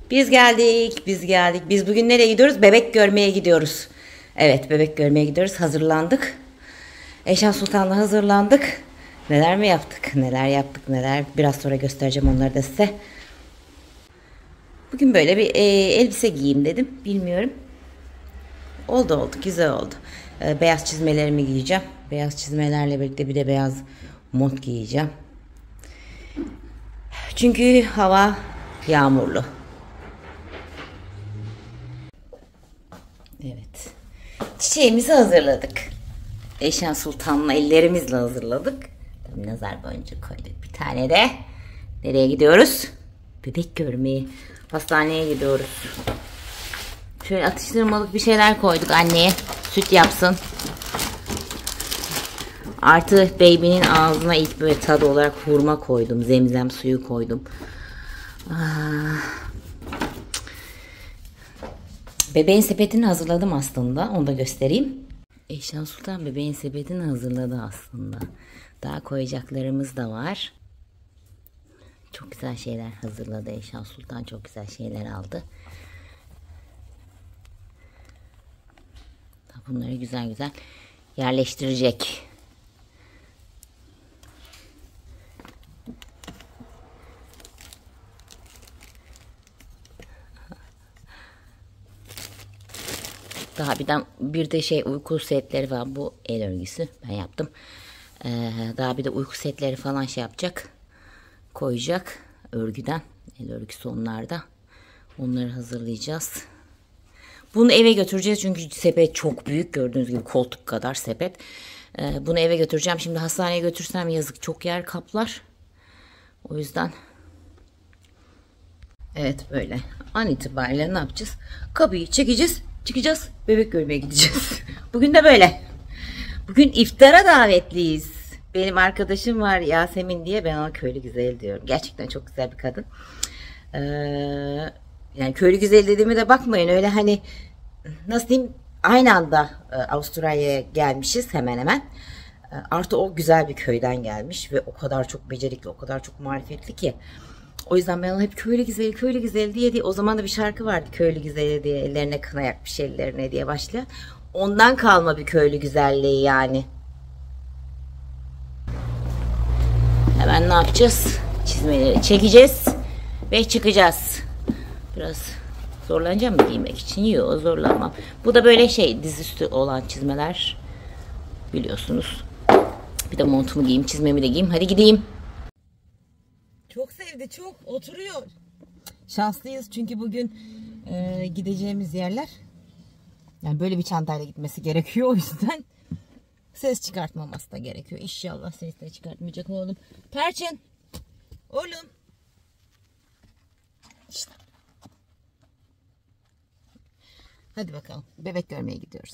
Biz geldik, biz geldik. Biz bugün nereye gidiyoruz? Bebek görmeye gidiyoruz. Evet, bebek görmeye gidiyoruz. Hazırlandık. Eyşan Sultan'la hazırlandık. Neler mi yaptık? Neler yaptık? Neler? Biraz sonra göstereceğim onları da size. Bugün böyle bir elbise giyeyim dedim. Bilmiyorum. Oldu, güzel oldu. Beyaz çizmelerimi giyeceğim. Beyaz çizmelerle birlikte bir de beyaz mont giyeceğim. Çünkü hava yağmurlu. Evet. Çiçeğimizi hazırladık. Eyşan Sultan'la ellerimizle hazırladık. Nazar boncuğu koyduk. Bir tane de nereye gidiyoruz? Bebek görmeye. Hastaneye gidiyoruz. Şöyle atıştırmalık bir şeyler koyduk anneye. Süt yapsın. Artı baby'nin ağzına ilk böyle tadı olarak hurma koydum. Zemzem suyu koydum. Bebeğin sepetini hazırladım aslında. Onu da göstereyim. Eyşan Sultan bebeğin sepetini hazırladı aslında. Daha koyacaklarımız da var. Çok güzel şeyler hazırladı Eyşan Sultan. Çok güzel şeyler aldı. Bunları güzel güzel yerleştirecek. Daha bir de uyku setleri var. Bu el örgüsü ben yaptım. Daha bir de uyku setleri falan yapacak. Koyacak örgüden. El örgüsü onlarda. Onları hazırlayacağız. Bunu eve götüreceğiz çünkü sepet çok büyük. Gördüğünüz gibi koltuk kadar sepet. Bunu eve götüreceğim. Şimdi hastaneye götürsem yazık çok yer kaplar. O yüzden evet böyle an itibariyle ne yapacağız? Kapıyı çekeceğiz. Çıkacağız. Bebek görmeye gideceğiz. Bugün de böyle. Bugün iftara davetliyiz. Benim arkadaşım var Yasemin diye. Ben ona köylü güzel diyorum. Gerçekten çok güzel bir kadın. Yani köylü güzel dediğime de bakmayın. Öyle hani nasıl diyeyim, aynı anda Avustralya'ya gelmişiz hemen hemen. Artı o güzel bir köyden gelmiş ve o kadar çok becerikli, o kadar çok marifetli ki. O yüzden ben ona hep köylü güzeli, köylü güzeli diye. O zaman da bir şarkı vardı, köylü güzeli diye, ellerine kına yakmış ellerine diye başlayan. Ondan kalma bir köylü güzelliği yani. Hemen ne yapacağız? Çizmeleri çekeceğiz ve çıkacağız. Biraz zorlanacağım mı giymek için? Yok, zorlanmam. Bu da böyle dizüstü olan çizmeler. Biliyorsunuz. Bir de montumu giyeyim, çizmemi de giyeyim. Hadi gideyim. Çok sevdi, çok. Oturuyor. Şanslıyız çünkü bugün gideceğimiz yerler, yani böyle bir çantayla gitmesi gerekiyor, o yüzden ses çıkartmaması da gerekiyor. İnşallah ses de çıkartmayacak oğlum. Perçin. Oğlum. İşte. Hadi bakalım. Bebek görmeye gidiyoruz.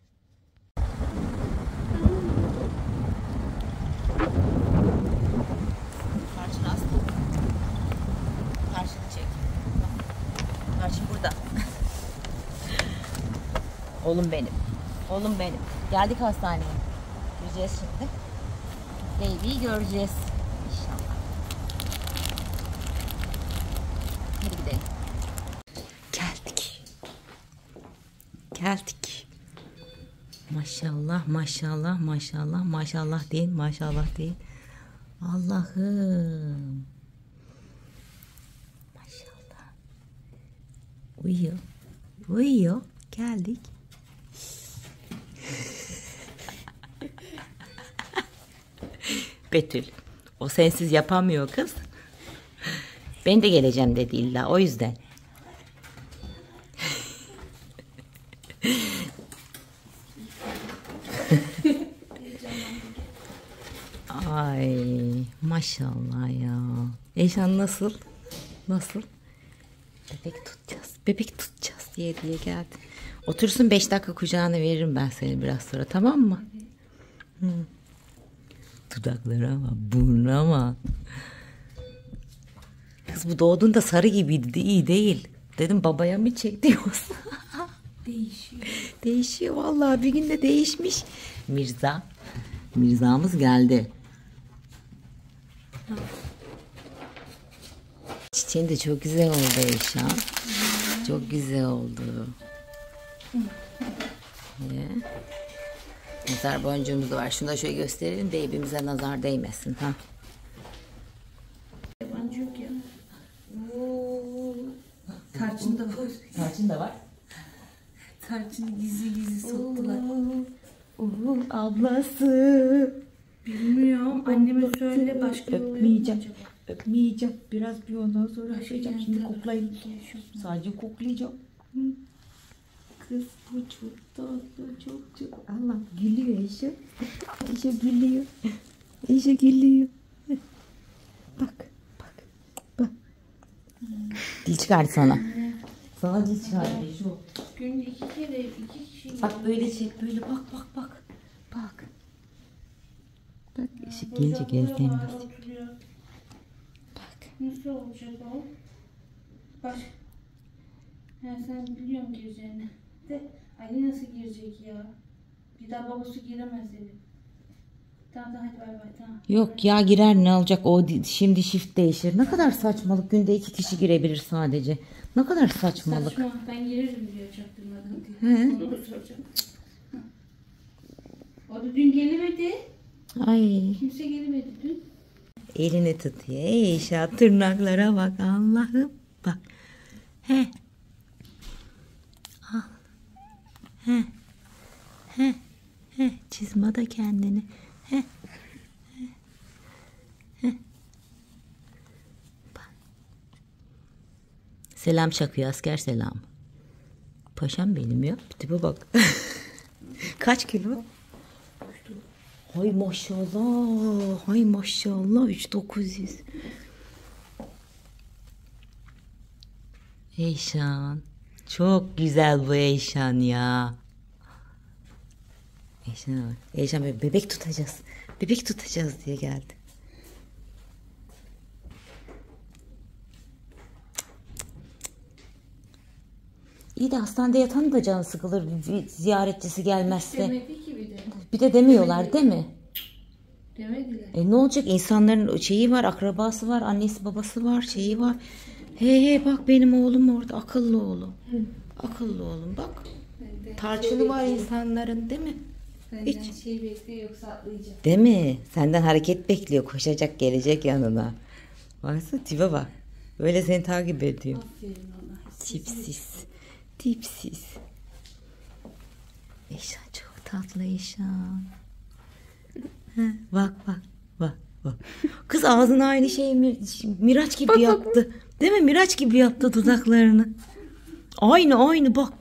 Tarçın az. Tarçını çek. Tarçın burada. Oğlum benim. Oğlum benim. Geldik hastaneye. Gireceğiz şimdi. Baby'yi göreceğiz. İnşallah. Hadi gidelim. Geldik. Maşallah, maşallah, maşallah, maşallah değil, maşallah değil. Allah'ım. Maşallah. Uyuyor. Uyuyor. Geldik. Betül. O sensiz yapamıyor kız. Ben de geleceğim dedi illa, o yüzden. Ay maşallah ya. Eyşan nasıl? Nasıl? Bebek tutacağız diye geldi. Otursun 5 dakika kucağına veririm ben seni biraz sonra, tamam mı? Hı. Dudakları ama, burnu ama. Kız bu doğduğunda sarı gibiydi, iyi değil. Dedim babaya mı çekti yoksa? Değişiyor. Değişiyor vallahi, bir günde değişmiş. Mirza'mız geldi. Bahçen de çok güzel oldu Eyşan. Çok güzel oldu. Nazar boncuğumuz da var. Şunu da şöyle gösterelim de evimize nazar değmesin. Ha. Boncuk ya. Tarçın da var. Tarçın da var. Tarçını gizli soktular. Ablası. Bilmiyorum. Anneme söyle başka Öpmeyeceğim. Öpmeyeceğim. Biraz bir ondan sonra öpeceğim. Şimdi koklayayım. Sadece koklayacağım. Kız bu çok tatlı. Çok. Allah gülüyor Eşe. Eşe gülüyor. Eşe gülüyor. Bak. Dil çıkardı sana. Sana dil çıkardı Eşe. Günde 2 kere 2 kişi. Bak böyle çek böyle bak. Bak ışık gelince gözlerim nasıl? Bak. Nasıl olacak o? Bak. Sen biliyorum gireceğini. De Ali nasıl girecek ya? Bir daha babası giremez dedi. Tamam hadi bay tamam. Yok ya girer ne olacak o şimdi shift değişir. Ne kadar saçmalık günde 2 kişi girebilir sadece. Ne kadar saçmalık. Saçma ben girerim diyor çaktırmadan diye. Onu soracağım. O da dün gelemedi. Ay Kimse gelemedi dün. elini tutuyor. Eyşa tırnaklara bak Allah'ım. Bak. He. Al. He. Çizme da kendini. He. Bak. Selam çakıyor asker selam. Paşam benim ya. Tipe bak. Kaç kilo? Hay maşallah. Hay maşallah. 3900. Eyşan. Çok güzel bu Eyşan ya. Eyşan'a bak. Eyşan böyle bebek tutacağız. Bebek tutacağız diye geldi. İyi de hastanede yatan da canı sıkılır bir ziyaretçisi gelmezse. Demedi ki bir de. Bir de demiyorlar değil mi? Demediler. Ne olacak insanların şeyi var, akrabası var, annesi babası var, şeyi var. He bak benim oğlum orada, akıllı oğlum. Akıllı oğlum bak. Tarçını var insanların değil mi? Benden şey bekliyor yoksa atlayacak. Değil mi? Senden hareket bekliyor, koşacak gelecek yanına. Baksana tipe bak. Böyle seni takip ediyor. Aferin ona. Tipsiz. Tipsiz. Eyşan çok tatlı Eyşan. Bak. Kız ağzına aynı şeyi Miraç gibi yaptı. Değil mi? Miraç gibi yaptı dudaklarını. Aynı bak.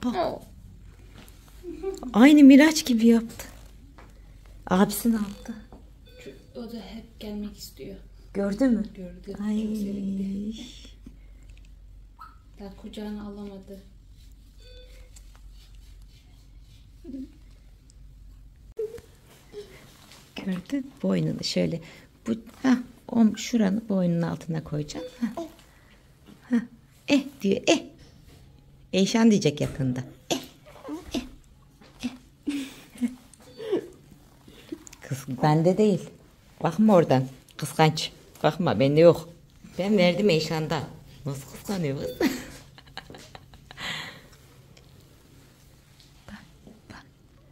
Aynı Miraç gibi yaptı. Abisi ne yaptı? O da hep gelmek istiyor. Gördün mü? Gördü. Ay. Çok sevindi. Daha kucağına alamadı. Gördün? Boynunu şöyle şuranı boynunun altına koyacaksın. Diyor. Eyşan diyecek yakında. Kız bende değil. Bakma oradan. Kıskanç. Bakma bende yok. Ben verdim Eyşan'dan. Nasıl kıskanıyor kız? Bak.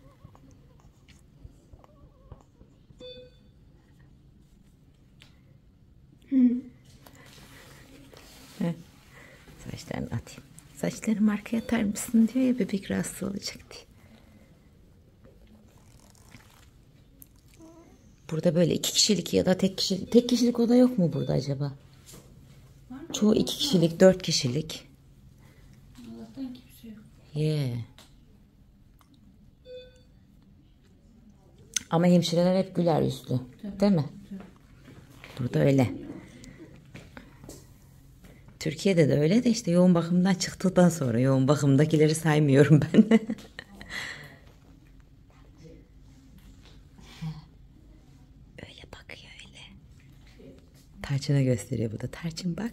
Saçlarını atayım. Saçlarımı arkaya atar mısın diyor ya bebek rahatsız olacak diye. Burada böyle 2 kişilik ya da tek kişilik oda yok mu burada acaba? Çoğu 2 kişilik, 4 kişilik. Allah'tan kimse yok. Ama hemşireler hep güler yüzlü. Değil mi? Burada öyle. Türkiye'de de öyle de işte yoğun bakımdan çıktıktan sonra yoğun bakımdakileri saymıyorum ben. Öyle bakıyor öyle. Tarçın'a gösteriyor bu da. Tarçın bak.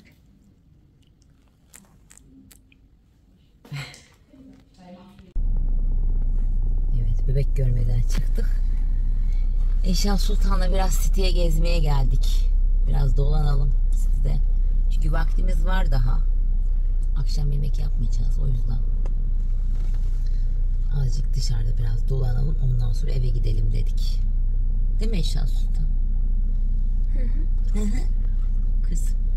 Evet bebek görmeden çıktık. Eyşan Sultan'la biraz siteye gezmeye geldik. Biraz dolanalım sitede. Çünkü vaktimiz var daha. Akşam yemek yapmayacağız o yüzden. Azıcık dışarıda biraz dolanalım, ondan sonra eve gidelim dedik. Değil mi Eşan Sultan? Hı hı. Kızım.